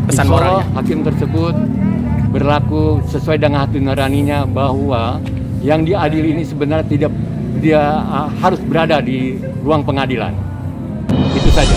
pesan Insya Allah, moralnya. hakim tersebut berlaku sesuai dengan hati nuraninya bahwa yang diadili ini sebenarnya dia harus berada di ruang pengadilan. Itu saja.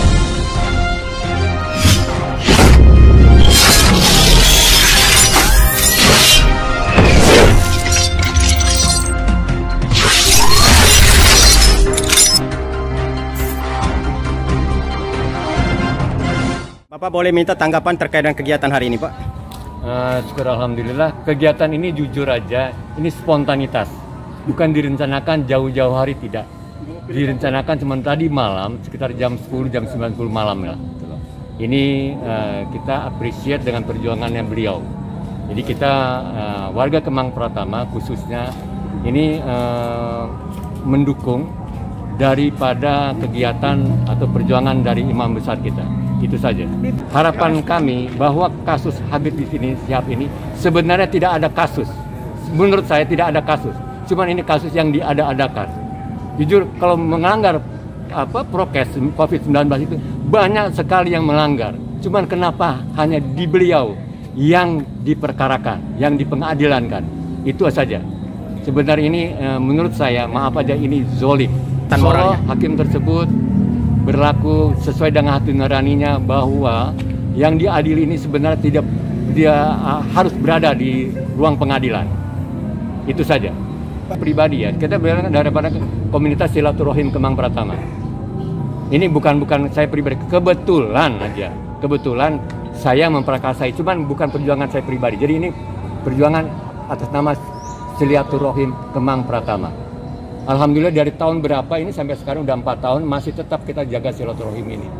Bapak boleh minta tanggapan terkait dengan kegiatan hari ini, Pak? Syukur alhamdulillah, kegiatan ini jujur aja, ini spontanitas. Bukan direncanakan jauh-jauh hari, tidak. Direncanakan cuma tadi malam, sekitar jam 10, jam 90 malam lah. Gitu loh. Ini kita appreciate dengan perjuangannya beliau. Jadi kita warga Kemang Pratama khususnya ini mendukung daripada kegiatan atau perjuangan dari imam besar kita. Itu saja. Harapan kami bahwa kasus Habib Rizik Syihab ini sebenarnya tidak ada kasus. Menurut saya tidak ada kasus. Cuman ini kasus yang diada-adakan. Jujur kalau melanggar prokes COVID-19 itu banyak sekali yang melanggar. Cuman kenapa hanya di beliau yang diperkarakan, yang dipengadilankan. Itu saja. Sebenarnya ini menurut saya maaf aja ini zolim. Moralnya hakim tersebut berlaku sesuai dengan hati nuraninya bahwa yang diadili ini sebenarnya dia harus berada di ruang pengadilan. Itu saja. Pribadi ya, kita bilang daripada komunitas silaturahim Kemang Pratama. Ini bukan saya pribadi, kebetulan saya memprakarsai, cuman bukan perjuangan saya pribadi. Jadi ini perjuangan atas nama silaturahim Kemang Pratama. Alhamdulillah dari tahun berapa ini sampai sekarang udah 4 tahun masih tetap kita jaga silaturahim ini.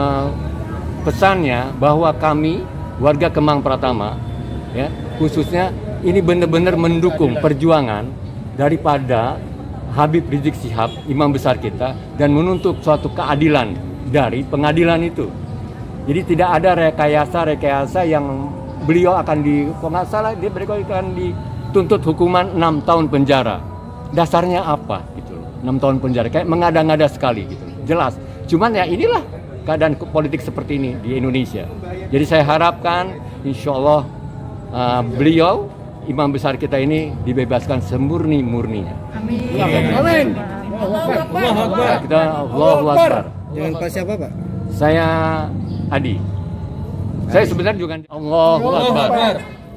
Pesannya bahwa kami warga Kemang Pratama ya khususnya ini benar-benar mendukung perjuangan daripada Habib Rizik Syihab, imam besar kita, dan menuntut suatu keadilan dari pengadilan itu. Jadi tidak ada rekayasa yang beliau akan kalau nggak salah beliau akan dituntut hukuman 6 tahun penjara. Dasarnya apa gitu loh, 6 tahun penjara kayak mengada-ngada sekali gitu loh. Jelas, cuman ya inilah keadaan politik seperti ini di Indonesia. Jadi saya harapkan insya Allah beliau imam besar kita ini dibebaskan semurni-murninya. Amin. Amin. Allahu Akbar. Kita Allahu Akbar. Dengan Pak siapa, Pak? Saya Adi. Saya sebenarnya juga Allahu Akbar.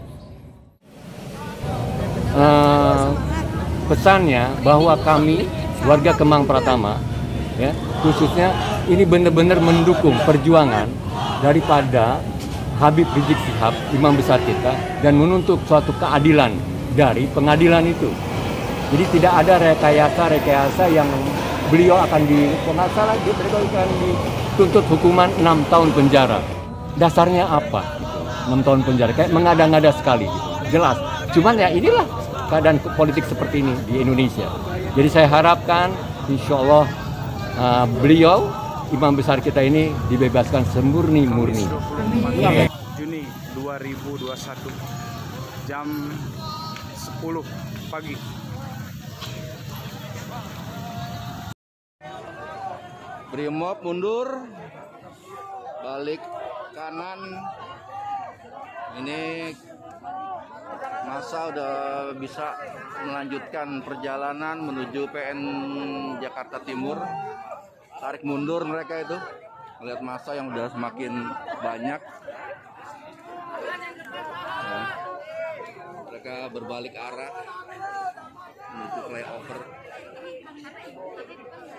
Pesannya bahwa kami warga Kemang Pratama ya khususnya ini benar-benar mendukung perjuangan daripada Habib Rizik Syihab, imam besar kita, dan menuntut suatu keadilan dari pengadilan itu. Jadi tidak ada rekayasa yang beliau akan kalau nggak salah beliau akan dituntut hukuman 6 tahun penjara. Dasarnya apa? Gitu. 6 tahun penjara kayak mengada-ngada sekali gitu. Jelas. Cuman ya inilah keadaan politik seperti ini di Indonesia. Jadi saya harapkan insya Allah beliau imam besar kita ini dibebaskan semurni-murni. Juni 2021 jam 10 pagi. Brimob mundur, balik kanan. Ini masa udah bisa melanjutkan perjalanan menuju PN Jakarta Timur. Tarik mundur mereka itu, melihat masa yang udah semakin banyak. Nah, mereka berbalik arah menuju flyover.